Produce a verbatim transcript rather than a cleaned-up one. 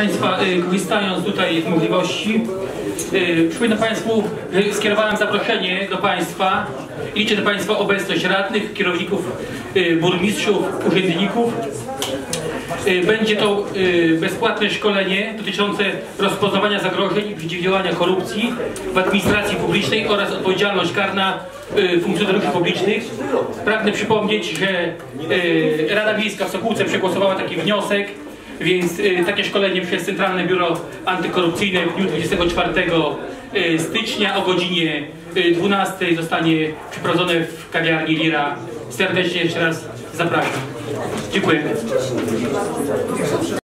Państwa, korzystając tutaj z możliwości, przypominam Państwu, że skierowałem zaproszenie do Państwa i liczę na Państwa obecność radnych, kierowników, burmistrzów, urzędników. Będzie to bezpłatne szkolenie dotyczące rozpoznawania zagrożeń i przeciwdziałania korupcji w administracji publicznej oraz odpowiedzialność karna funkcjonariuszy publicznych. Pragnę przypomnieć, że Rada Miejska w Sokółce przegłosowała taki wniosek, więc y, takie szkolenie przez Centralne Biuro Antykorupcyjne w dniu dwudziestego czwartego stycznia o godzinie dwunastej zostanie przeprowadzone w kawiarni Lira. Serdecznie jeszcze raz zapraszam. Dziękuję.